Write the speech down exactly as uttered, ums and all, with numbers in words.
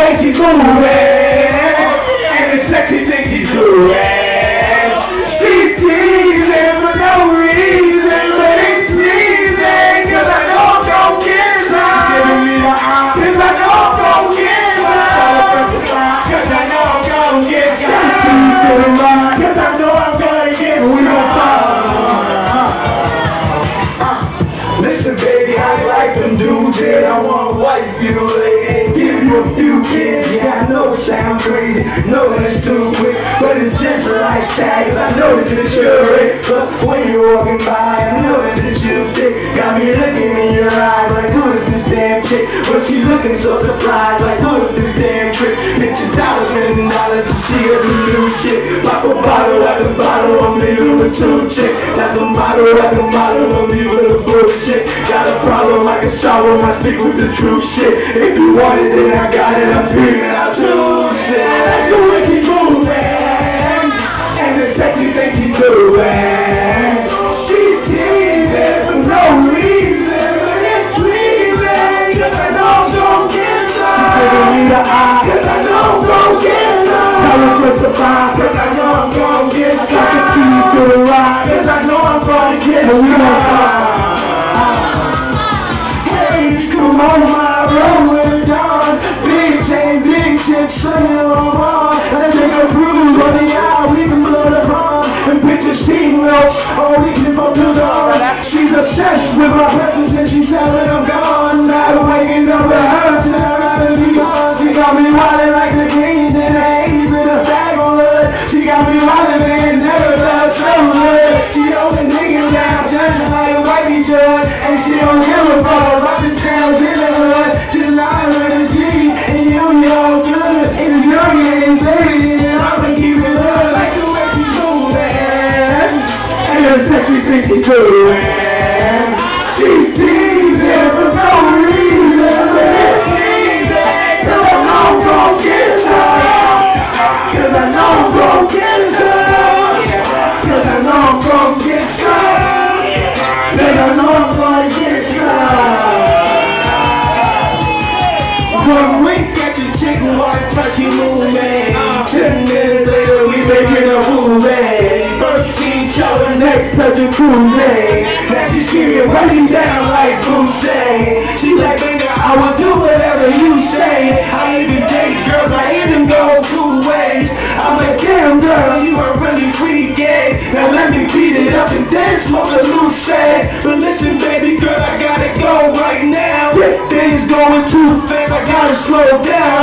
way she's moving, and the sexy thing she's doing. She's teasing for no reason, but it's pleasing, cause I know I'm gon' get her. Cause I know I'm gon' get her. Cause I know I'm gon' get her. Cause I know I'm gonna get her. Listen, baby, I like them dudes, yeah, I want a wife, you lady. Give you a few kids, yeah, I know it sounds crazy, know that it's too quick, but it's just like that, cause I know that it's your rate. But when you're walking by, I know that it's your dick. Got me looking in your eyes like, who is this damn chick? But she's looking so surprised like, who is this damn trick? Bitches dollars, million dollars to see her do new shit. Pop a bottle at the bottle of me with a two chick. That's a model at the model of me with a bullshit. Got a problem, I can solve them, I speak with the true shit. If you want it, then I got it, I'm figuring out true shit. So we keep moving, and the sexy thing she's doing. She's teasing for no reason, but it's pleasing, cause I know I'm gon' get her. She's giving me the eye, cause I know I'm gon' get her. Tell her what's the vibe, cause I know I'm gon' get her. I can see you through the ride, cause I know I'm gon' get her. Come on my road with a dawn, big chain, big chick, sunny on one. Let's take a cruise on the aisle, we can blow the pond, and picture steamroll, oh we can go to the dawn. She's obsessed with my presence and she said when I'm gone. Not waking up with her, she'd rather be gone. She got me wildin' like the greens and the haze in the bag on hood. She got me wildin' and never felt so good. She hold the niggas down just like a whitey judge, and she don't give a fuck about the towns in the hood. Just lying with a G, and you know all good. And it's young and baby, and I'ma keep it hood like the way she moving, and the sexy thing she doing. She's teasing for no reason, but it's teasing, cause I know I'm gon' get her. Cause I know I'm gon' get her. Cause I know I'm gon' get her. Cause I know I'm gon' get her. One wink at your chick, one touch you moving. Ten minutes later we making a movie. First scene showing, next touch you cruising. Now she screaming, running down like Bruce. She like, nigga, I will do whatever you say. I even date girls, I even go two ways. I'm like, damn girl, you are really freaky. Now let me beat it up and then smoke a loose say. But listen baby girl, I gotta go right now. Things going too fast, I gotta slow down.